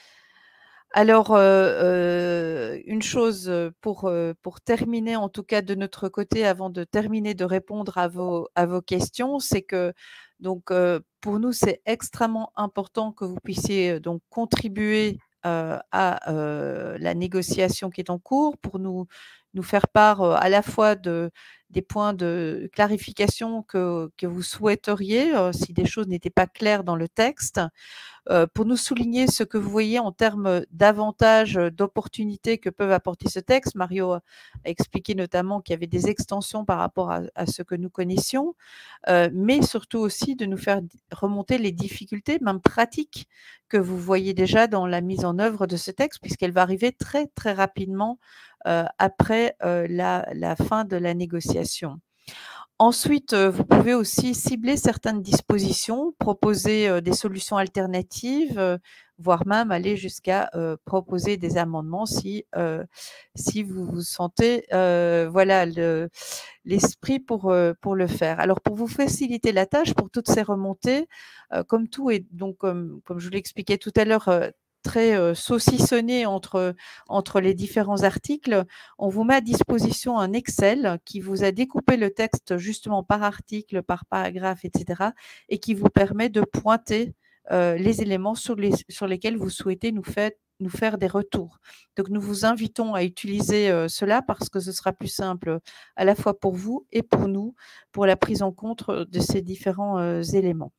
Alors, euh, euh, une chose pour, euh, pour terminer, en tout cas de notre côté, avant de terminer de répondre à vos, à vos questions, c'est que donc, euh, pour nous, c'est extrêmement important que vous puissiez donc, contribuer euh, à euh, la négociation qui est en cours, pour nous, nous faire part euh, à la fois de, des points de clarification que, que vous souhaiteriez, euh, si des choses n'étaient pas claires dans le texte, Euh, pour nous souligner ce que vous voyez en termes d'avantages, d'opportunités que peuvent apporter ce texte. Mario a expliqué notamment qu'il y avait des extensions par rapport à, à ce que nous connaissions, euh, mais surtout aussi de nous faire remonter les difficultés, même pratiques, que vous voyez déjà dans la mise en œuvre de ce texte, puisqu'elle va arriver très, très rapidement euh, après euh, la, la fin de la négociation. Ensuite, vous pouvez aussi cibler certaines dispositions, proposer des solutions alternatives, voire même aller jusqu'à euh, proposer des amendements si, euh, si vous vous sentez euh, voilà, l'esprit pour, euh, pour le faire. Alors, pour vous faciliter la tâche, pour toutes ces remontées, euh, comme tout est, donc, comme, comme je vous l'expliquais tout à l'heure, euh, très euh, saucissonné entre, entre les différents articles, on vous met à disposition un Excel qui vous a découpé le texte justement par article, par paragraphe, et cetera, et qui vous permet de pointer euh, les éléments sur, les, sur lesquels vous souhaitez nous faire, nous faire des retours. Donc, nous vous invitons à utiliser euh, cela parce que ce sera plus simple à la fois pour vous et pour nous, pour la prise en compte de ces différents euh, éléments.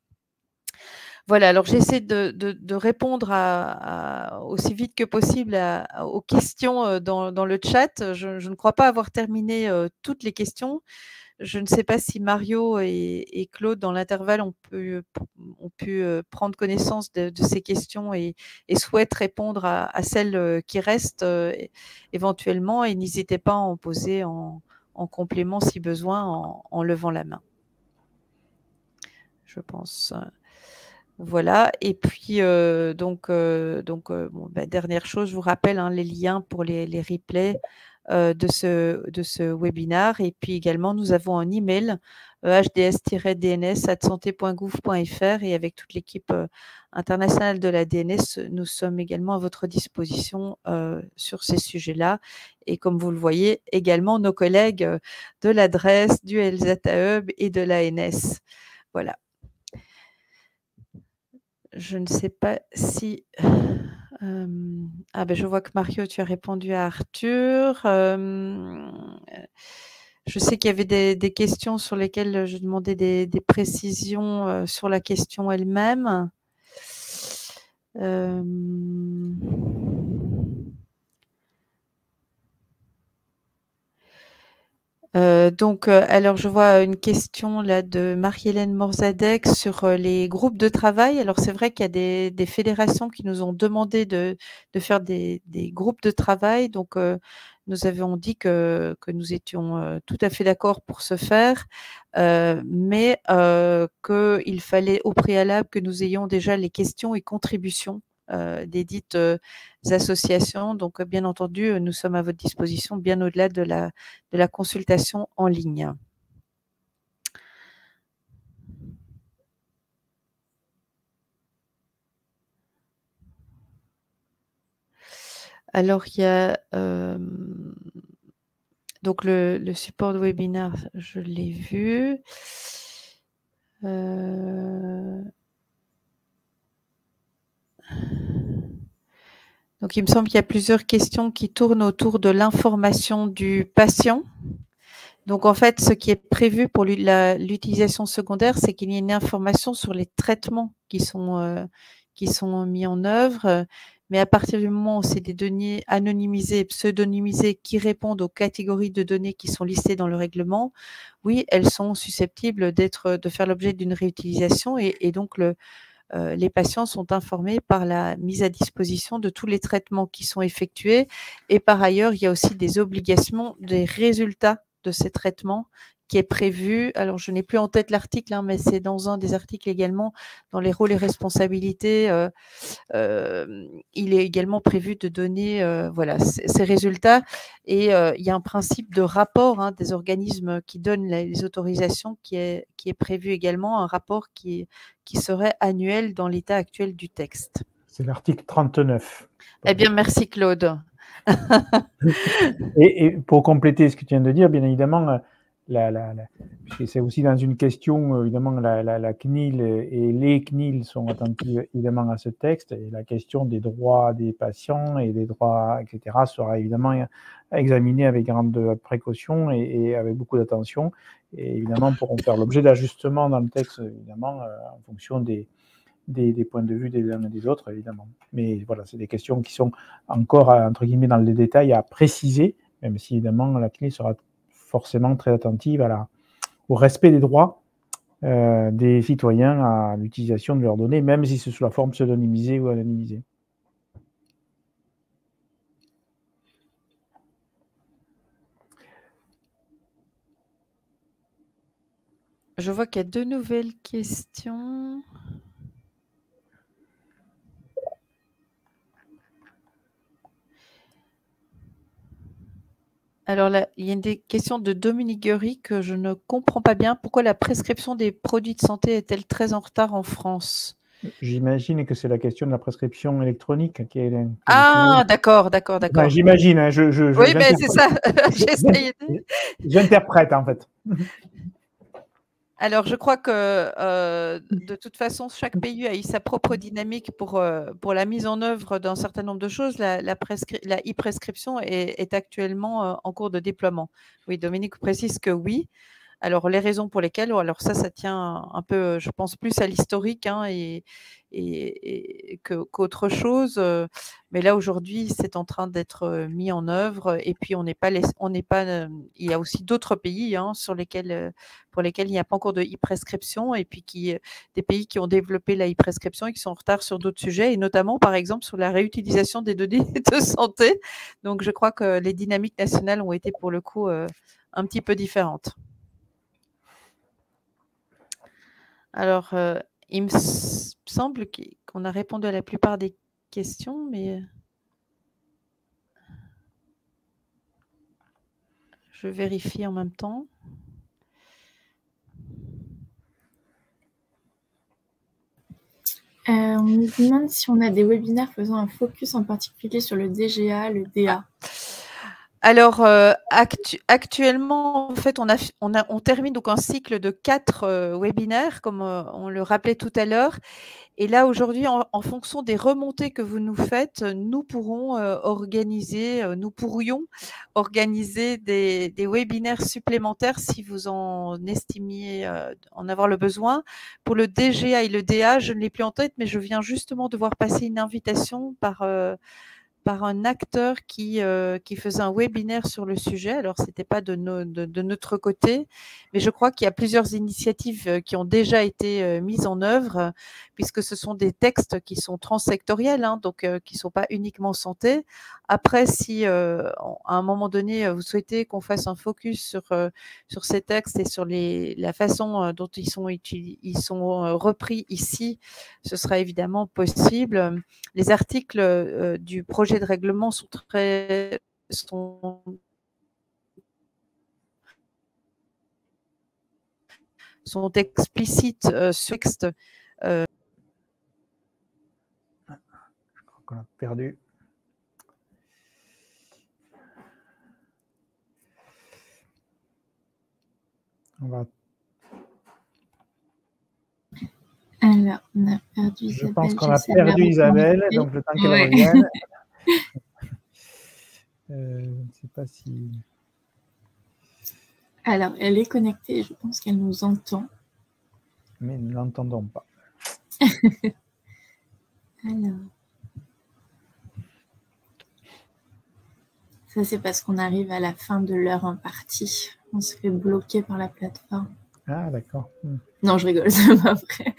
Voilà, alors j'essaie de, de, de répondre à, à, aussi vite que possible à, à, aux questions dans, dans le chat. Je, je ne crois pas avoir terminé euh, toutes les questions. Je ne sais pas si Mario et, et Claude, dans l'intervalle, ont pu, ont pu prendre connaissance de, de ces questions et, et souhaitent répondre à, à celles qui restent euh, éventuellement. Et n'hésitez pas à en poser en, en complément si besoin, en, en levant la main. Je pense... Voilà, et puis euh, donc, euh, donc euh, bon, bah, dernière chose, je vous rappelle hein, les liens pour les, les replays euh, de, ce, de ce webinaire. Et puis également, nous avons un email euh, h d s tiret d n s arobase santé point gouv point f r et avec toute l'équipe euh, internationale de la D N S, nous sommes également à votre disposition euh, sur ces sujets-là. Et comme vous le voyez, également nos collègues de l'adresse, du ELSATA Hub et de l'A N S. Voilà. Je ne sais pas si... Euh, ah ben je vois que Mario, tu as répondu à Arthur. Euh, je sais qu'il y avait des, des questions sur lesquelles je demandais des, des précisions euh, sur la question elle-même. Euh, Euh, donc, euh, alors je vois une question là de Marie-Hélène Morzadek sur euh, les groupes de travail. Alors c'est vrai qu'il y a des, des fédérations qui nous ont demandé de, de faire des, des groupes de travail. Donc euh, nous avions dit que, que nous étions euh, tout à fait d'accord pour ce faire, euh, mais euh, qu'il fallait au préalable que nous ayons déjà les questions et contributions Euh, des dites euh, associations. Donc, bien entendu, nous sommes à votre disposition bien au-delà de la, de la consultation en ligne. Alors, il y a euh, donc le, le support de webinaire, je l'ai vu. Euh, Donc, il me semble qu'il y a plusieurs questions qui tournent autour de l'information du patient. Donc, en fait, ce qui est prévu pour l'utilisation secondaire, c'est qu'il y ait une information sur les traitements qui sont, euh, qui sont mis en œuvre, mais à partir du moment où c'est des données anonymisées, pseudonymisées, qui répondent aux catégories de données qui sont listées dans le règlement, oui, elles sont susceptibles d'être, de faire l'objet d'une réutilisation et, et donc le, euh, les patients sont informés par la mise à disposition de tous les traitements qui sont effectués. Et par ailleurs, il y a aussi des obligations des résultats de ces traitements qui est prévu. Alors, je n'ai plus en tête l'article, hein, mais c'est dans un des articles également, dans les rôles et responsabilités. Euh, euh, il est également prévu de donner euh, voilà, ces résultats. Et euh, il y a un principe de rapport hein, des organismes qui donnent les autorisations qui est, qui est prévu également, un rapport qui, qui serait annuel dans l'état actuel du texte. C'est l'article trente-neuf. Eh bien, merci Claude. et, et pour compléter ce que tu viens de dire, bien évidemment, la, la, la, c'est aussi dans une question, évidemment, la, la, la C N I L et les C N I L sont attentifs évidemment à ce texte, et la question des droits des patients et des droits, et cetera, sera évidemment examinée avec grande précaution et, et avec beaucoup d'attention, et évidemment pourront faire l'objet d'ajustements dans le texte, évidemment, euh, en fonction des, des, des points de vue des uns et des autres, évidemment. Mais voilà, c'est des questions qui sont encore, entre guillemets, dans les détails à préciser, même si, évidemment, la C N I L sera forcément très attentive à la, au respect des droits euh, des citoyens à l'utilisation de leurs données, même si c'est sous la forme pseudonymisée ou anonymisée. Je vois qu'il y a deux nouvelles questions. Alors là, il y a une des questions de Dominique Guery que je ne comprends pas bien. Pourquoi la prescription des produits de santé est-elle très en retard en France? J'imagine que c'est la question de la prescription électronique qui est. Qui ah, d'accord, d'accord, d'accord. Enfin, j'imagine. Hein, je, je, oui, mais c'est ça. J'interprète en fait. Alors, je crois que euh, de toute façon, chaque pays a eu sa propre dynamique pour, euh, pour la mise en œuvre d'un certain nombre de choses. La, la, la e-prescription est, est actuellement euh, en cours de déploiement. Oui, Dominique précise que oui. Alors, les raisons pour lesquelles, alors ça, ça tient un peu, je pense, plus à l'historique hein, et, et, et qu'autre chose. Mais là, aujourd'hui, c'est en train d'être mis en œuvre. Et puis, on n'est pas, on n'est pas, il y a aussi d'autres pays hein, sur lesquels, pour lesquels il n'y a pas encore de e-prescription et puis qui, des pays qui ont développé la e-prescription et qui sont en retard sur d'autres sujets, et notamment, par exemple, sur la réutilisation des données de santé. Donc, je crois que les dynamiques nationales ont été, pour le coup, un petit peu différentes. Alors, euh, il me semble qu'on a répondu à la plupart des questions, mais je vérifie en même temps. Euh, on nous demande si on a des webinaires faisant un focus en particulier sur le D G A, le D A. Alors, euh, actu actuellement, en fait, on, a, on, a, on termine donc un cycle de quatre euh, webinaires, comme euh, on le rappelait tout à l'heure. Et là, aujourd'hui, en, en fonction des remontées que vous nous faites, nous pourrons euh, organiser, euh, nous pourrions organiser des, des webinaires supplémentaires si vous en estimiez euh, en avoir le besoin. Pour le D G A et le D A, je ne l'ai plus en tête, mais je viens justement de voir passer une invitation par... Euh, par un acteur qui, euh, qui faisait un webinaire sur le sujet. Alors, ce n'était pas de, no, de, de notre côté, mais je crois qu'il y a plusieurs initiatives qui ont déjà été euh, mises en œuvre, puisque ce sont des textes qui sont transsectoriels, hein, donc euh, qui ne sont pas uniquement santé. Après, si euh, à un moment donné, vous souhaitez qu'on fasse un focus sur, euh, sur ces textes et sur les, la façon dont ils sont, ils sont repris ici, ce sera évidemment possible. Les articles euh, du projet de règlement sont très sont sont explicites euh, sur le texte. Euh... Je crois qu'on a perdu. On va. Alors, on a perdu Isabelle. Je pense qu'on a perdu Isabelle, donc le temps qu'elle ouais. revienne. euh, je ne sais pas si... Alors, elle est connectée, je pense qu'elle nous entend. Mais nous ne l'entendons pas. Alors... Ça, c'est parce qu'on arrive à la fin de l'heure impartie. On se fait bloquer par la plateforme. Ah, d'accord. Non, je rigole, c'est pas vrai.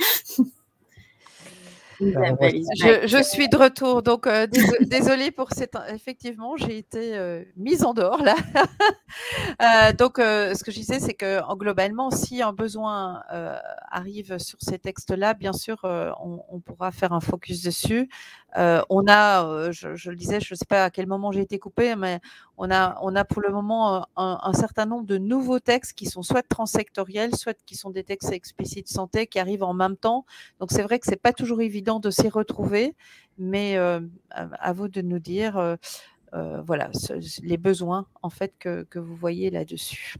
Isabelle, je, je suis de retour, donc euh, dés désolée pour cette... Effectivement, j'ai été euh, mise en dehors là. euh, donc, euh, ce que je disais, c'est que en, globalement, si un besoin euh, arrive sur ces textes-là, bien sûr, euh, on, on pourra faire un focus dessus. Euh, on a, euh, je, je le disais, je ne sais pas à quel moment j'ai été coupée, mais on a, on a pour le moment un, un certain nombre de nouveaux textes qui sont soit transsectoriels, soit qui sont des textes explicites santé qui arrivent en même temps. Donc, c'est vrai que ce n'est pas toujours évident de s'y retrouver, mais euh, à, à vous de nous dire euh, euh, voilà, ce, les besoins en fait que, que vous voyez là-dessus.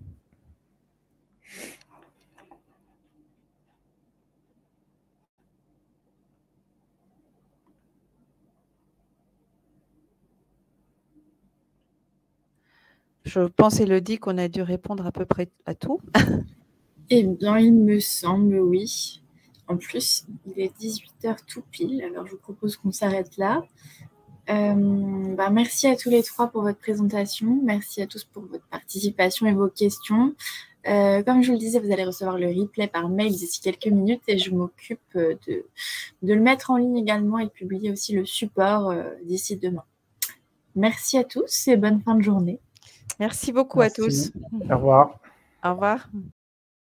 Je pense, Élodie, qu'on a dû répondre à peu près à tout. Eh bien, il me semble, oui. En plus, il est dix-huit heures tout pile, alors je vous propose qu'on s'arrête là. Euh, bah, merci à tous les trois pour votre présentation. Merci à tous pour votre participation et vos questions. Euh, comme je vous le disais, vous allez recevoir le replay par mail d'ici quelques minutes et je m'occupe de, de le mettre en ligne également et de publier aussi le support euh, d'ici demain. Merci à tous et bonne fin de journée. Merci beaucoup Merci. à tous. Au revoir. Au revoir.